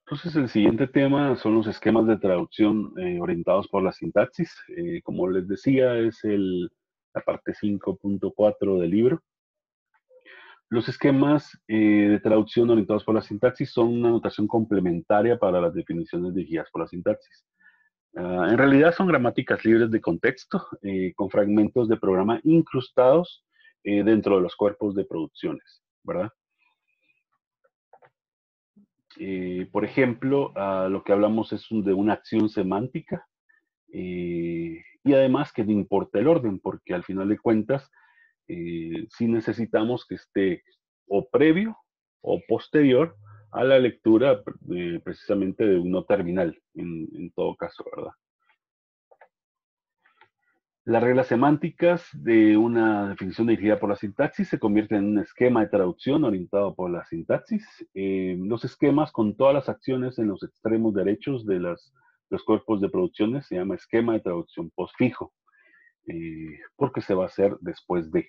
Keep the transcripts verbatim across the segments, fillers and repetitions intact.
Entonces, el siguiente tema son los esquemas de traducción eh, orientados por la sintaxis. Eh, como les decía, es el, la parte cinco punto cuatro del libro. Los esquemas eh, de traducción orientados por la sintaxis son una notación complementaria para las definiciones de guías por la sintaxis. Uh, en realidad son gramáticas libres de contexto, eh, con fragmentos de programa incrustados eh, dentro de los cuerpos de producciones, ¿verdad? Eh, por ejemplo, uh, lo que hablamos es un, de una acción semántica, eh, y además que no importa el orden, porque al final de cuentas eh, sí necesitamos que esté o previo o posterior a la lectura eh, precisamente de un no terminal, en, en todo caso, ¿verdad? Las reglas semánticas de una definición dirigida por la sintaxis se convierten en un esquema de traducción orientado por la sintaxis. Eh, los esquemas con todas las acciones en los extremos derechos de las, los cuerpos de producciones se llama esquema de traducción postfijo, eh, porque se va a hacer después de.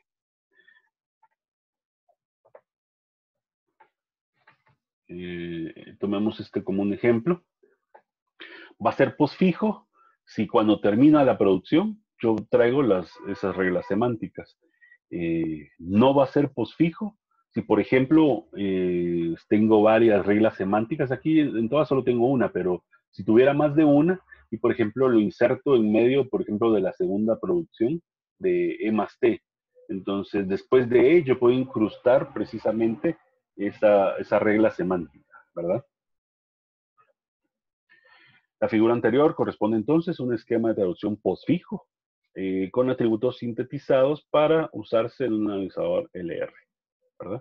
Eh, tomemos este como un ejemplo. Va a ser postfijo si cuando termina la producción yo traigo las, esas reglas semánticas. Eh, no va a ser postfijo si, por ejemplo, eh, tengo varias reglas semánticas. Aquí en todas solo tengo una, pero si tuviera más de una y, por ejemplo, lo inserto en medio, por ejemplo, de la segunda producción de E más T. Entonces, después de E, yo puedo incrustar precisamente esa, esa regla semántica, ¿verdad? La figura anterior corresponde entonces a un esquema de traducción postfijo eh, con atributos sintetizados para usarse en un analizador L R, ¿verdad?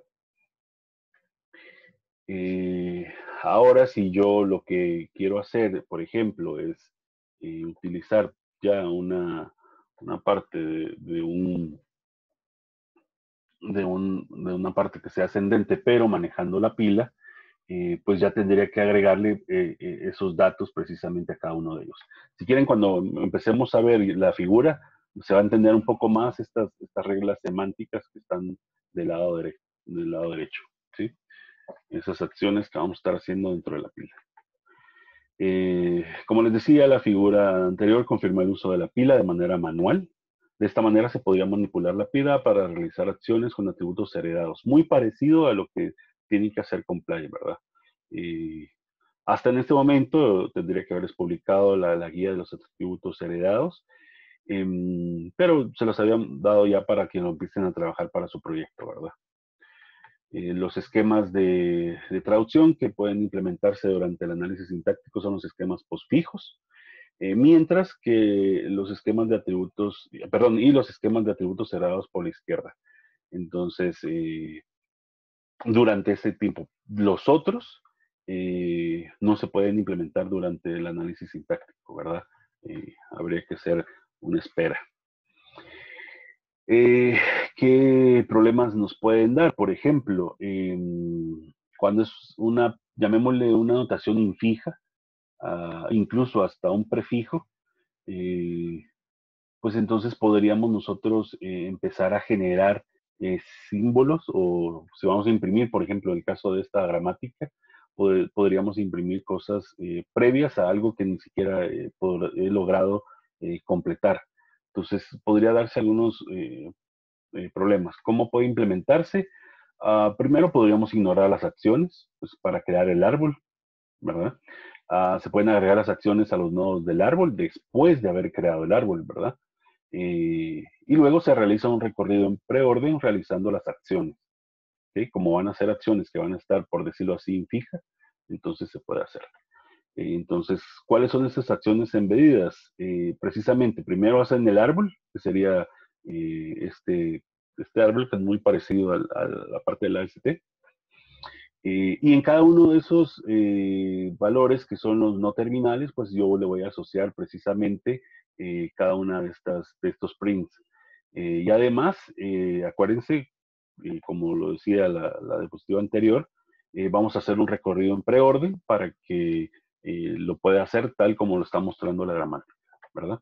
Eh, ahora, si yo lo que quiero hacer, por ejemplo, es eh, utilizar ya una, una parte de, de, un, de, un, de una parte que sea ascendente, pero manejando la pila, eh, pues ya tendría que agregarle eh, eh, esos datos precisamente a cada uno de ellos. Si quieren, cuando empecemos a ver la figura, se va a entender un poco más estas, estas reglas semánticas que están del lado, derecho, del lado derecho, ¿sí? Esas acciones que vamos a estar haciendo dentro de la pila. Eh, como les decía, la figura anterior confirma el uso de la pila de manera manual. De esta manera se podría manipular la pila para realizar acciones con atributos heredados, muy parecido a lo que tiene que hacer con Play, ¿verdad? Y hasta en este momento tendría que haberles publicado la, la guía de los atributos heredados, eh, pero se los habían dado ya para que lo empiecen a trabajar para su proyecto, ¿verdad? Eh, los esquemas de, de, traducción que pueden implementarse durante el análisis sintáctico son los esquemas postfijos, eh, mientras que los esquemas de atributos, perdón, y los esquemas de atributos cerrados por la izquierda. Entonces, eh, durante ese tiempo, los otros eh, no se pueden implementar durante el análisis sintáctico, ¿verdad? Eh, habría que hacer una espera. Eh, ¿Qué problemas nos pueden dar? Por ejemplo, eh, cuando es una, llamémosle una notación infija, uh, incluso hasta un prefijo, eh, pues entonces podríamos nosotros eh, empezar a generar eh, símbolos, o si vamos a imprimir, por ejemplo, en el caso de esta gramática, pod podríamos imprimir cosas eh, previas a algo que ni siquiera eh, he logrado eh, completar. Entonces, podría darse algunos eh, eh, problemas. ¿Cómo puede implementarse? Uh, primero podríamos ignorar las acciones pues, para crear el árbol, ¿verdad? Uh, se pueden agregar las acciones a los nodos del árbol después de haber creado el árbol, ¿verdad? Eh, y luego se realiza un recorrido en preorden realizando las acciones. ¿Sí? Como van a ser acciones que van a estar, por decirlo así, en fija, entonces se puede hacer. Eh, entonces, ¿cuáles son esas acciones embedidas? Eh, precisamente, primero hacen el árbol, que sería eh, este, este árbol que es muy parecido al, a la parte de la A S T. Eh, y en cada uno de esos eh, valores que son los no terminales, pues yo le voy a asociar precisamente eh, cada una de, estas, de estos prints. Eh, y además, eh, acuérdense, eh, como lo decía la, la diapositiva anterior, eh, vamos a hacer un recorrido en preorden para que eh, lo pueda hacer tal como lo está mostrando la gramática, ¿verdad?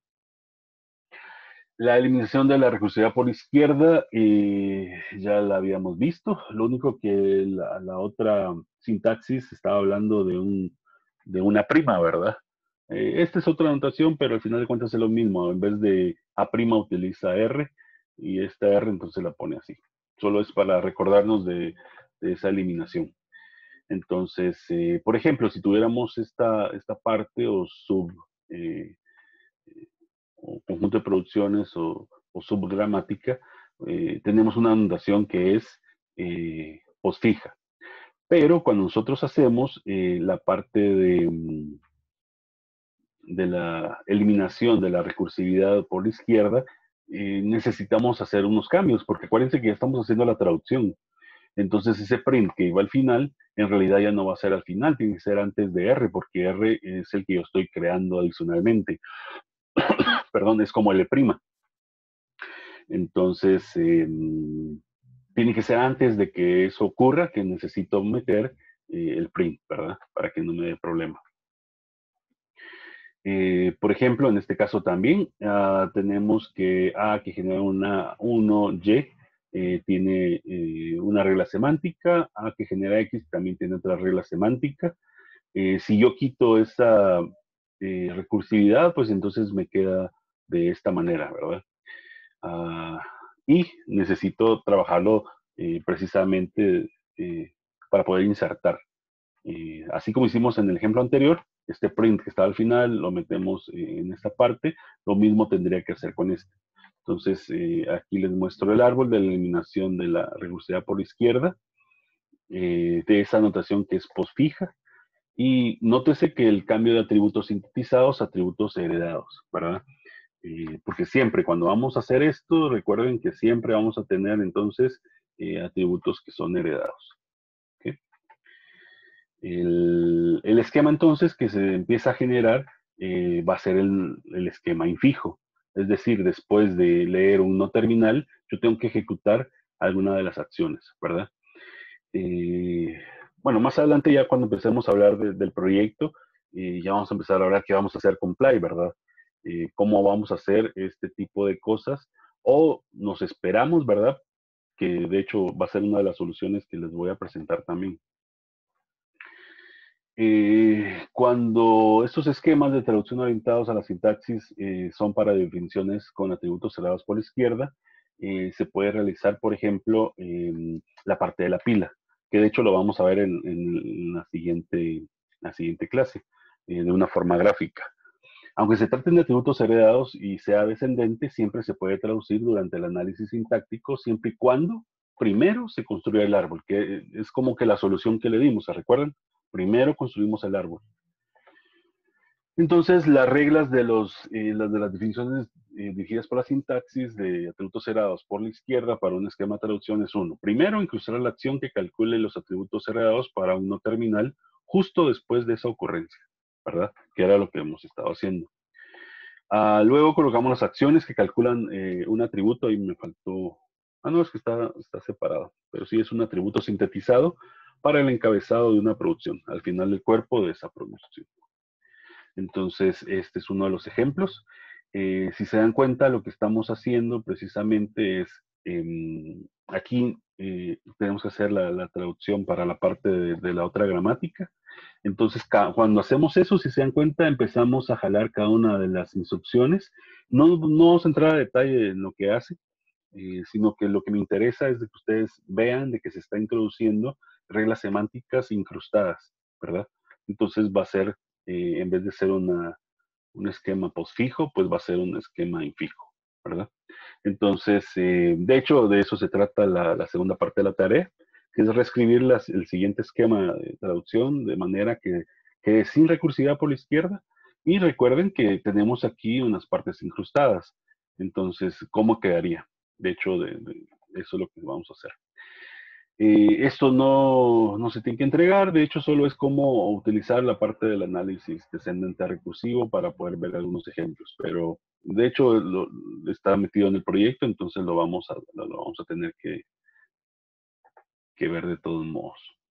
La eliminación de la recursividad por izquierda eh, ya la habíamos visto. Lo único que la, la, otra sintaxis estaba hablando de un, de una prima, ¿verdad? Eh, esta es otra notación, pero al final de cuentas es lo mismo. En vez de A' utiliza R y esta R entonces la pone así. Solo es para recordarnos de, de esa eliminación. Entonces, eh, por ejemplo, si tuviéramos esta, esta parte o sub, eh, o conjunto de producciones o, o subgramática, eh, tenemos una notación que es eh, postfija. Pero cuando nosotros hacemos eh, la parte de, mm, de la eliminación de la recursividad por la izquierda, eh, necesitamos hacer unos cambios, porque acuérdense que ya estamos haciendo la traducción. Entonces ese print que iba al final, en realidad ya no va a ser al final, tiene que ser antes de R, porque R es el que yo estoy creando adicionalmente. Perdón, es como L'. Entonces, eh, tiene que ser antes de que eso ocurra, que necesito meter eh, el print, ¿verdad? Para que no me dé problema. Eh, por ejemplo, en este caso también uh, tenemos que A que genera una uno Y eh, tiene eh, una regla semántica, A que genera X también tiene otra regla semántica. Eh, si yo quito esa eh, recursividad, pues entonces me queda de esta manera, ¿verdad? Uh, y necesito trabajarlo eh, precisamente eh, para poder insertar. Eh, así como hicimos en el ejemplo anterior, este print que está al final lo metemos eh, en esta parte, lo mismo tendría que hacer con este. Entonces, eh, aquí les muestro el árbol de la eliminación de la recursividad por la izquierda, eh, de esa notación que es postfija, y nótese que el cambio de atributos sintetizados a atributos heredados, ¿verdad? Eh, porque siempre cuando vamos a hacer esto, recuerden que siempre vamos a tener entonces eh, atributos que son heredados. ¿Okay? El, el, esquema entonces que se empieza a generar eh, va a ser el, el, esquema infijo. Es decir, después de leer un no terminal, yo tengo que ejecutar alguna de las acciones, ¿verdad? Eh, bueno, más adelante ya cuando empecemos a hablar de, del proyecto, eh, ya vamos a empezar a hablar qué vamos a hacer con Play, ¿verdad? Eh, cómo vamos a hacer este tipo de cosas, o nos esperamos, ¿verdad? Que de hecho va a ser una de las soluciones que les voy a presentar también. Eh, cuando estos esquemas de traducción orientados a la sintaxis eh, son para definiciones con atributos cerrados por la izquierda, eh, se puede realizar, por ejemplo, eh, la parte de la pila, que de hecho lo vamos a ver en, en la, siguiente, la siguiente clase, eh, de una forma gráfica. Aunque se traten de atributos heredados y sea descendente, siempre se puede traducir durante el análisis sintáctico, siempre y cuando primero se construya el árbol, que es como que la solución que le dimos, ¿se recuerdan? Primero construimos el árbol. Entonces, las reglas de, los, eh, las, de las definiciones eh, dirigidas por la sintaxis de atributos heredados por la izquierda para un esquema de traducción es uno. Primero, incluir la acción que calcule los atributos heredados para un no terminal justo después de esa ocurrencia, ¿verdad? Que era lo que hemos estado haciendo. Uh, luego colocamos las acciones que calculan eh, un atributo, y me faltó, ah no, es que está, está separado, pero sí es un atributo sintetizado para el encabezado de una producción, al final del cuerpo de esa producción. Entonces, este es uno de los ejemplos. Eh, si se dan cuenta, lo que estamos haciendo precisamente es, eh, aquí eh, tenemos que hacer la, la, traducción para la parte de, de la otra gramática. Entonces, cuando hacemos eso, si se dan cuenta, empezamos a jalar cada una de las instrucciones. No, no vamos a entrar a detalle en lo que hace, eh, sino que lo que me interesa es de que ustedes vean de que se está introduciendo reglas semánticas incrustadas, ¿verdad? Entonces va a ser, eh, en vez de ser una, un esquema postfijo, pues va a ser un esquema infijo, ¿verdad? Entonces, eh, de hecho, de eso se trata la, la segunda parte de la tarea, que es reescribir las, el siguiente esquema de traducción de manera que quede sin recursividad por la izquierda. Y recuerden que tenemos aquí unas partes incrustadas. Entonces, ¿cómo quedaría? De hecho, de, de, eso es lo que vamos a hacer. Eh, esto no, no se tiene que entregar, de hecho solo es como utilizar la parte del análisis descendente recursivo para poder ver algunos ejemplos, pero de hecho lo, está metido en el proyecto, entonces lo vamos a, lo vamos a tener que, que ver de todos modos.